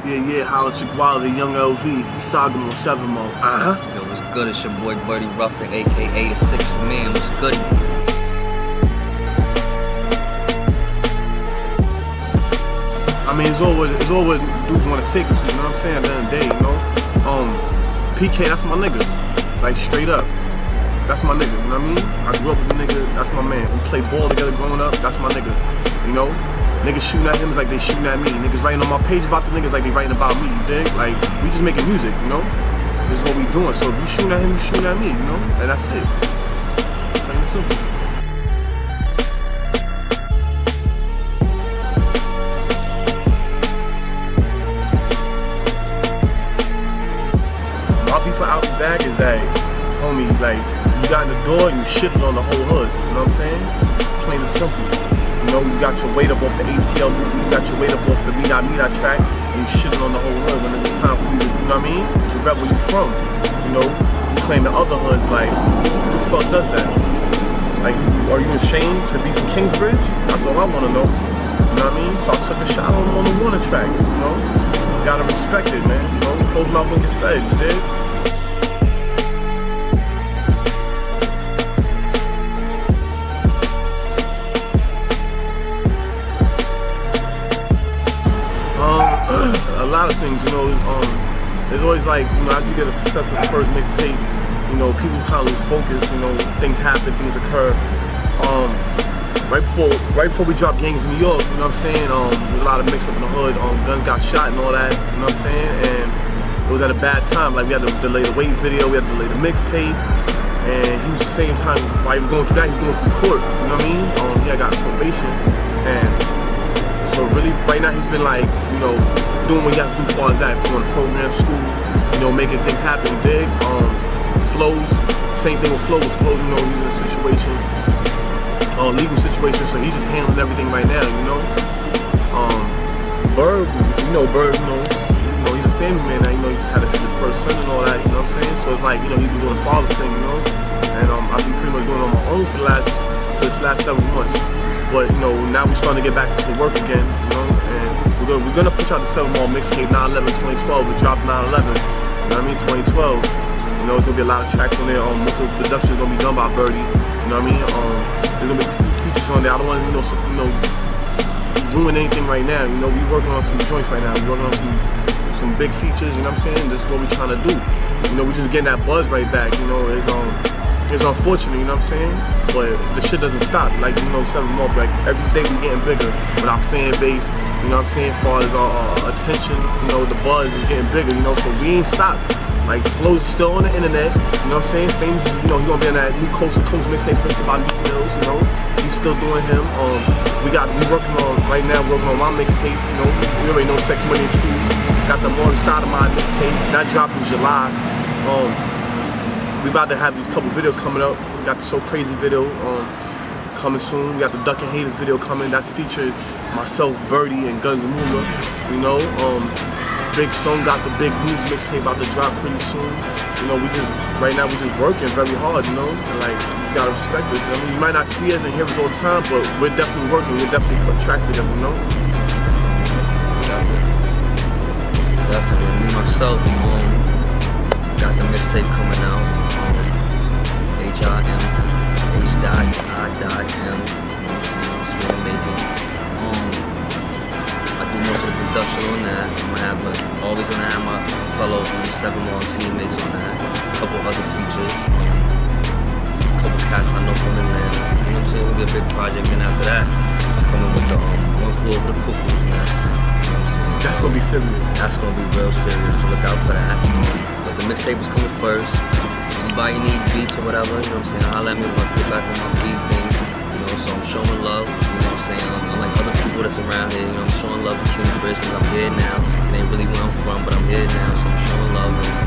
Yeah, holla chick quality, young LV, Sagamore, Sagamore. Yo, what's good? It's your boy Birdie Ruffin, aka the 6th Man. What's good? I mean, it's all what dudes want to take it to, you know what I'm saying? At the end of the day, you know. PK, that's my nigga. Like, straight up. That's my nigga, you know what I mean? I grew up with a nigga, that's my man. We played ball together growing up, that's my nigga. You know? Niggas shooting at him is like they shooting at me. Niggas writing on my page about the niggas like they writing about me, you dig? Like, we just making music, you know? This is what we doing. So if you shooting at him, you shooting at me, you know? And that's it. Plain and simple. My people out the bag is that, homie, like, you got in the door and you shitting on the whole hood, you know what I'm saying? Plain and simple. You know, you got your weight up off the ATL movie, you got your weight up off the Me Not track, and you shitting on the whole hood when it was time for you to, you know what I mean? To rep where you from. You know, you claim the other hoods, like, who the fuck does that? Like, are you ashamed to be from Kingsbridge? That's all I want to know. You know what I mean? So I took a shot on the water track, you know? You gotta respect it, man. You know, close mouth and get fed, you dig? A lot of things, you know, it's always like, you know, after you get a successful first mixtape, you know, people kind of lose focus, you know, things happen, things occur. Right before we dropped Gangs in New York, you know what I'm saying, there's a lot of mix up in the hood, guns got shot and all that, you know what I'm saying, and it was at a bad time. Like, we had to delay the Wait video, we had to delay the mixtape, and he was the same time, while he was going through that, he was going through court, you know what I mean, he had got probation, and so really, right now he's been like, you know, doing what he has to do as far as that, going to program, school, you know, making things happen big. Flows, same thing with Flows. Flows, you know, he's in a situation, legal situation, so he's just handling everything right now, you know. Bird, you know, he's a family man now, you know, he just had his first son and all that, you know what I'm saying? So it's like, you know, he's been doing the father thing, you know, and I've been pretty much doing it on my own for this last several months. But, you know, now we're starting to get back to work again, you know, and we're gonna push out the Sagamore mixtape 9/11/2012. It dropped 9/11, you know what I mean, 2012. You know, there's gonna be a lot of tracks on there. Most of the production is gonna be done by Birdie, you know what I mean. There's gonna be a few features on there. I don't want to, you know, ruin anything right now. You know, we're working on some joints right now. We're working on some big features, you know what I'm saying. This is what we're trying to do. You know, we're just getting that buzz right back. You know, it's unfortunate, you know what I'm saying? But the shit doesn't stop. Like, you know, Sagamore, like, every day we getting bigger with our fan base, you know what I'm saying? As far as our attention, you know, the buzz is getting bigger, you know, so we ain't stopped. Like, Flows is still on the internet, you know what I'm saying? Famous, you know, he's gonna be on that new Coast to Coast mixtape posted by New Mills, you know? He's still doing him. We working on, right now, working on my mixtape, you know? We already know Sex, Money, and Truths. Got the Morning Star of my mixtape. That drops in July. We about to have these couple videos coming up. We got the So Crazy video coming soon. We got the Duck and Haters video coming. That's featured myself, Birdie, and Guns and Moolah. You know, Big Stone got the Big News mixtape about to drop pretty soon. You know, right now we're just working very hard, you know, and like, you just gotta respect it. I mean, you might not see us and hear us all the time, but we're definitely working. We're definitely putting tracks together, you know. Definitely. Me myself, got the mixtape coming out. HRM, H.I.M. That's what I'm making. I do most of the production on that. Always gonna have my fellow Sagamore teammates on that. A couple other features. A couple cats I know from Atlanta. You know what I'm saying? It'll be a big project. And after that, I'm coming with the One Flew Over the Cuckoo's Nest. You know what I'm saying? That's gonna be serious. That's gonna be real serious, so look out for that. But the mixtape is coming first. Anybody need beats or whatever, you know what I'm saying, holla at me once I get back on my beat thing. You know, so I'm showing love, you know what I'm saying, unlike other people that's around here, you know, I'm showing love to Kingsbridge because I'm here now. It ain't really where I'm from, but I'm here now, so I'm showing love.